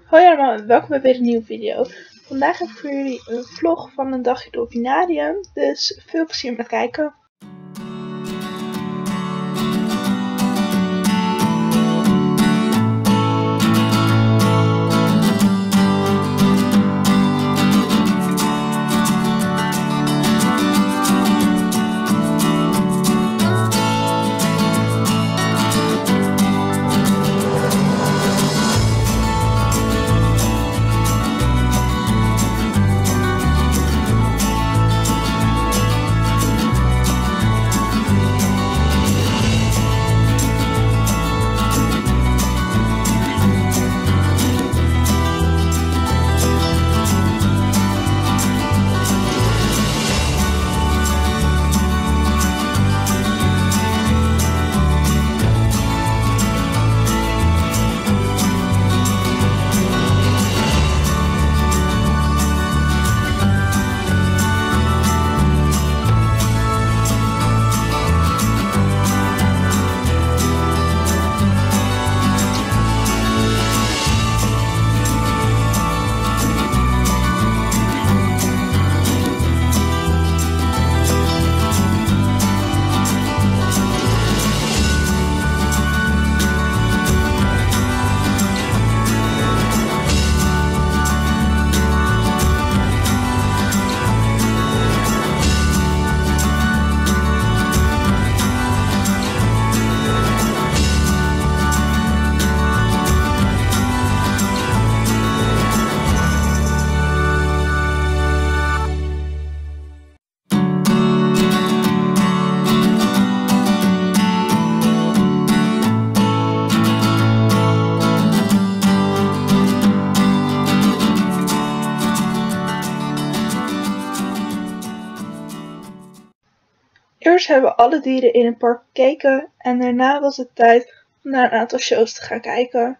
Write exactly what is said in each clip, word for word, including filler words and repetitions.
Hoi allemaal en welkom bij weer een nieuwe video. Vandaag heb ik voor jullie een vlog van een dagje Dolfinarium, dus veel plezier met kijken. Eerst hebben alle dieren in het park gekeken en daarna was het tijd om naar een aantal shows te gaan kijken.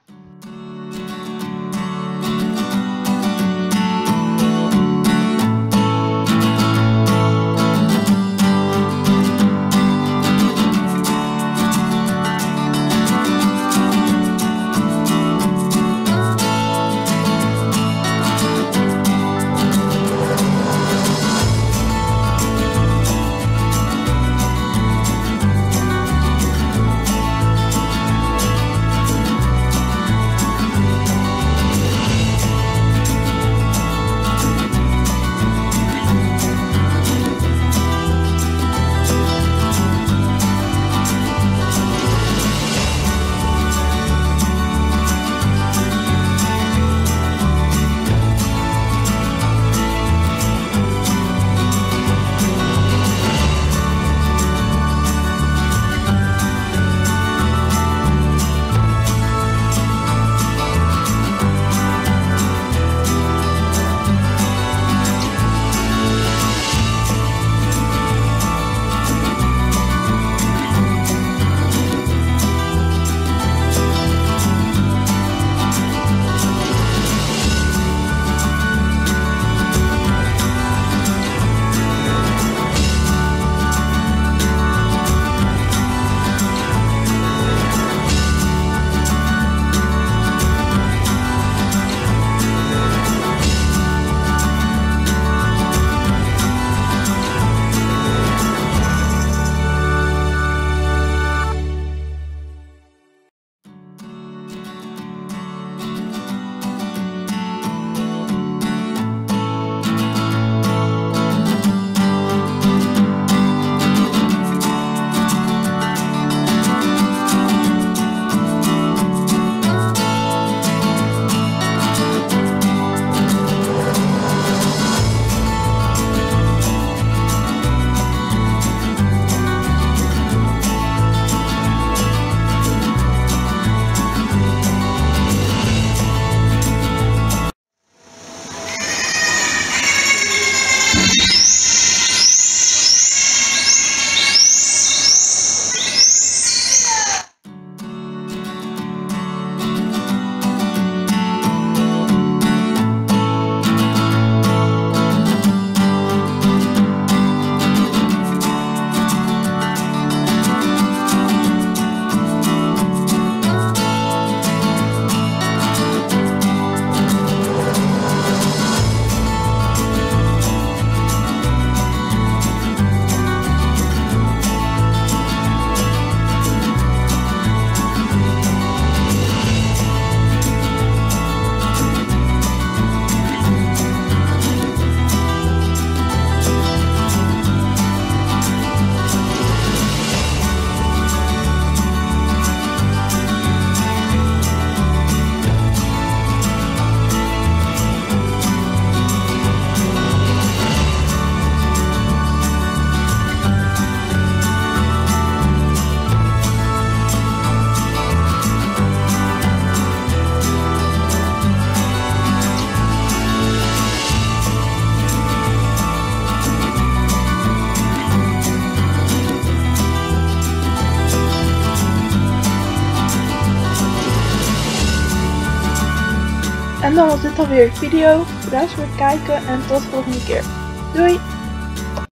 En dan was dit alweer de video. Bedankt voor het kijken en tot de volgende keer. Doei!